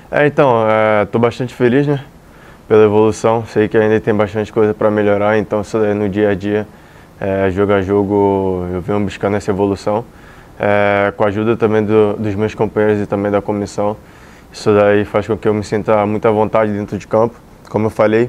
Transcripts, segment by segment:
Então, estou bastante feliz, né, pela evolução. Sei que ainda tem bastante coisa para melhorar, então isso daí no dia a dia, jogo a jogo, eu venho buscando essa evolução, com a ajuda também dos meus companheiros e também da comissão. Isso daí faz com que eu me sinta muito à vontade dentro de campo. Como eu falei,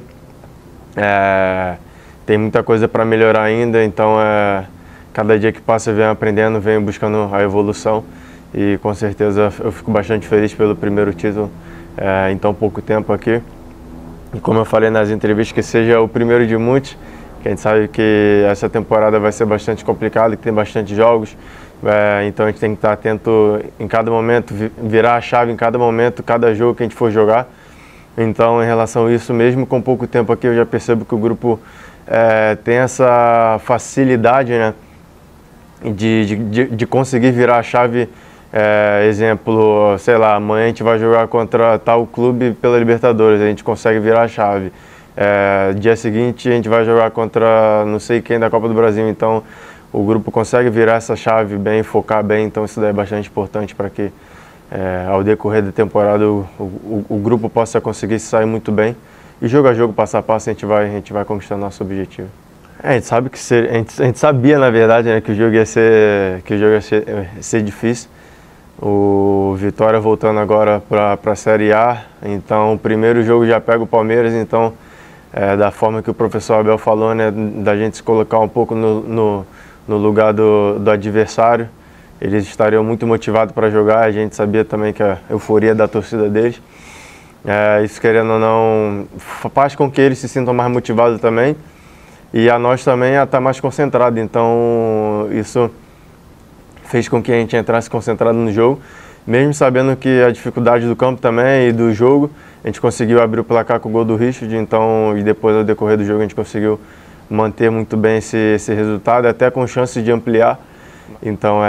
tem muita coisa para melhorar ainda, então cada dia que passa eu venho aprendendo, venho buscando a evolução. E com certeza eu fico bastante feliz pelo primeiro título em tão pouco tempo aqui. E como eu falei nas entrevistas, que seja o primeiro de muitos, que a gente sabe que essa temporada vai ser bastante complicada, que tem bastante jogos. Então a gente tem que estar atento em cada momento, virar a chave em cada momento, cada jogo que a gente for jogar. Então, em relação a isso, mesmo com pouco tempo aqui, eu já percebo que o grupo tem essa facilidade, né, de conseguir virar a chave. Exemplo, sei lá, amanhã a gente vai jogar contra tal clube pela Libertadores, a gente consegue virar a chave. Dia seguinte a gente vai jogar contra não sei quem da Copa do Brasil, então o grupo consegue virar essa chave bem, focar bem, então isso daí é bastante importante para que ao decorrer da temporada o grupo possa conseguir sair muito bem e jogo a jogo, passo a passo, a gente vai conquistando nosso objetivo. A gente sabe que a gente sabia, na verdade, né, que o jogo ia ser difícil. O Vitória voltando agora para a Série A, então o primeiro jogo já pega o Palmeiras, então da forma que o professor Abel falou, né, da gente se colocar um pouco no lugar do adversário, eles estariam muito motivados para jogar, a gente sabia também que a euforia da torcida deles, isso querendo ou não faz com que eles se sintam mais motivados também e a nós também a estar mais concentrado, então isso fez com que a gente entrasse concentrado no jogo, mesmo sabendo que a dificuldade do campo também e do jogo, a gente conseguiu abrir o placar com o gol do Richard, então, e depois ao decorrer do jogo a gente conseguiu manter muito bem esse resultado, até com chance de ampliar. Então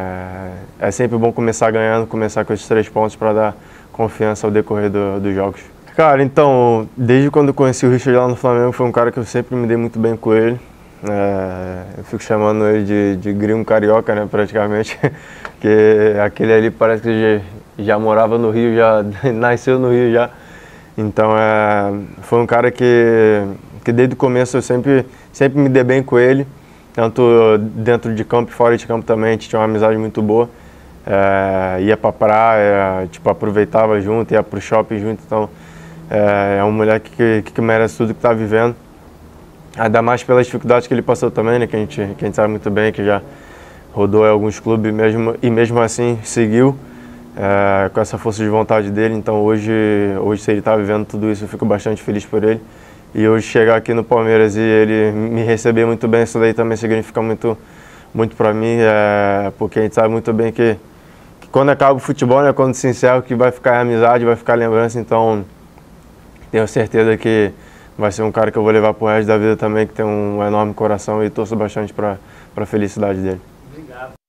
é sempre bom começar ganhando, começar com esses 3 pontos para dar confiança ao decorrer dos jogos. Cara, então, desde quando eu conheci o Richard lá no Flamengo, foi um cara que eu sempre me dei muito bem com ele. Eu fico chamando ele de gringo carioca, né, praticamente, que aquele ali parece que já morava no Rio, já nasceu no Rio já. Então foi um cara que desde o começo eu sempre me dei bem com ele, tanto dentro de campo e fora de campo também, a gente tinha uma amizade muito boa. Ia pra praia, tipo, aproveitava junto, ia pro shopping junto, então é um moleque que merece tudo que tá vivendo. Ainda mais pelas dificuldades que ele passou também, né, que a gente sabe muito bem, que já rodou em alguns clubes mesmo assim seguiu com essa força de vontade dele. Então hoje se ele está vivendo tudo isso, eu fico bastante feliz por ele. E hoje chegar aqui no Palmeiras e ele me receber muito bem, isso daí também significa muito, muito para mim, porque a gente sabe muito bem que quando acaba o futebol, né, quando se encerra, que vai ficar amizade, vai ficar lembrança, então tenho certeza que vai ser um cara que eu vou levar pro resto da vida também, que tem um enorme coração e torço bastante para a felicidade dele. Obrigado.